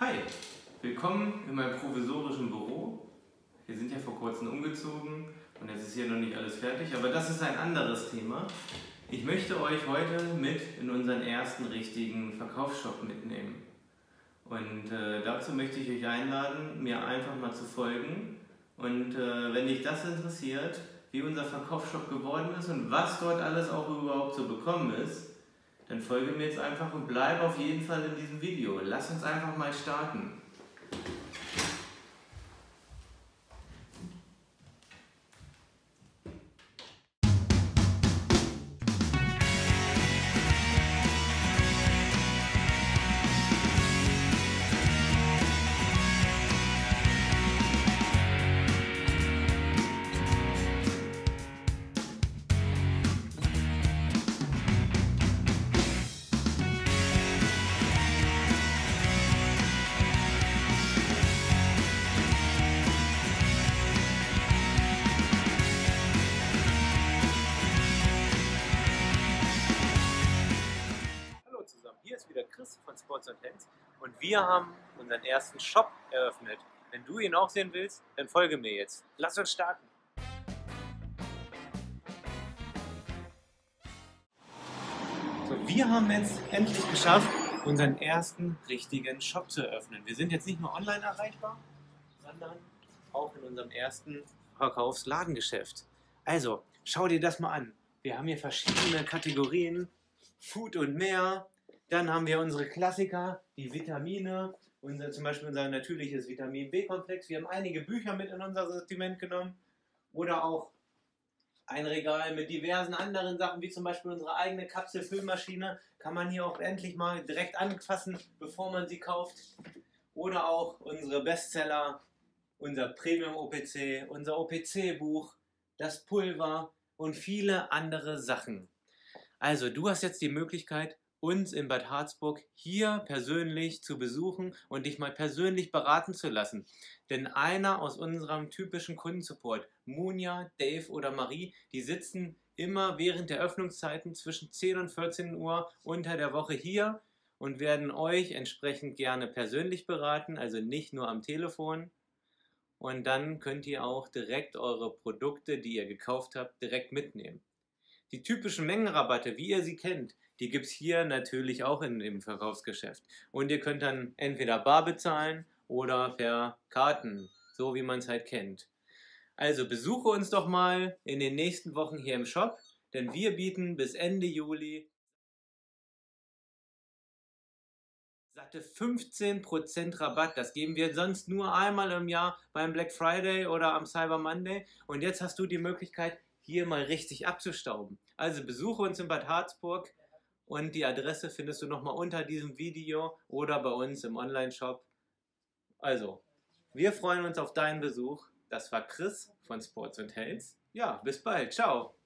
Hi, willkommen in meinem provisorischen Büro. Wir sind ja vor kurzem umgezogen und jetzt ist hier noch nicht alles fertig, aber das ist ein anderes Thema. Ich möchte euch heute mit in unseren ersten richtigen Verkaufsshop mitnehmen. Und dazu möchte ich euch einladen, mir einfach mal zu folgen. Und wenn dich das interessiert, wie unser Verkaufsshop geworden ist und was dort alles auch überhaupt zu bekommen ist, dann folge mir jetzt einfach und bleib auf jeden Fall in diesem Video. Lass uns einfach mal starten. Hier ist wieder Chris von Sports & Hands und wir haben unseren ersten Shop eröffnet. Wenn du ihn auch sehen willst, dann folge mir jetzt. Lass uns starten! So, wir haben jetzt endlich geschafft, unseren ersten richtigen Shop zu eröffnen. Wir sind jetzt nicht nur online erreichbar, sondern auch in unserem ersten Verkaufsladengeschäft. Also, schau dir das mal an. Wir haben hier verschiedene Kategorien, Food und mehr. Dann haben wir unsere Klassiker, die Vitamine, zum Beispiel unser natürliches Vitamin B-Komplex. Wir haben einige Bücher mit in unser Sortiment genommen oder auch ein Regal mit diversen anderen Sachen, wie zum Beispiel unsere eigene Kapselfüllmaschine. Kann man hier auch endlich mal direkt anfassen, bevor man sie kauft. Oder auch unsere Bestseller, unser Premium-OPC, unser OPC-Buch, das Pulver und viele andere Sachen. Also du hast jetzt die Möglichkeit, uns in Bad Harzburg hier persönlich zu besuchen und dich mal persönlich beraten zu lassen. Denn einer aus unserem typischen Kundensupport, Munja, Dave oder Marie, die sitzen immer während der Öffnungszeiten zwischen 10 und 14 Uhr unter der Woche hier und werden euch entsprechend gerne persönlich beraten, also nicht nur am Telefon. Und dann könnt ihr auch direkt eure Produkte, die ihr gekauft habt, direkt mitnehmen. Die typischen Mengenrabatte, wie ihr sie kennt, die gibt es hier natürlich auch in dem Verkaufsgeschäft. Und ihr könnt dann entweder bar bezahlen oder per Karten, so wie man es halt kennt. Also besuche uns doch mal in den nächsten Wochen hier im Shop, denn wir bieten bis Ende Juli satte 15% Rabatt. Das geben wir sonst nur einmal im Jahr beim Black Friday oder am Cyber Monday. Und jetzt hast du die Möglichkeit, hier mal richtig abzustauben. Also besuche uns in Bad Harzburg und die Adresse findest du nochmal unter diesem Video oder bei uns im Online-Shop. Also, wir freuen uns auf deinen Besuch. Das war Chris von Sports & Hands. Ja, bis bald. Ciao.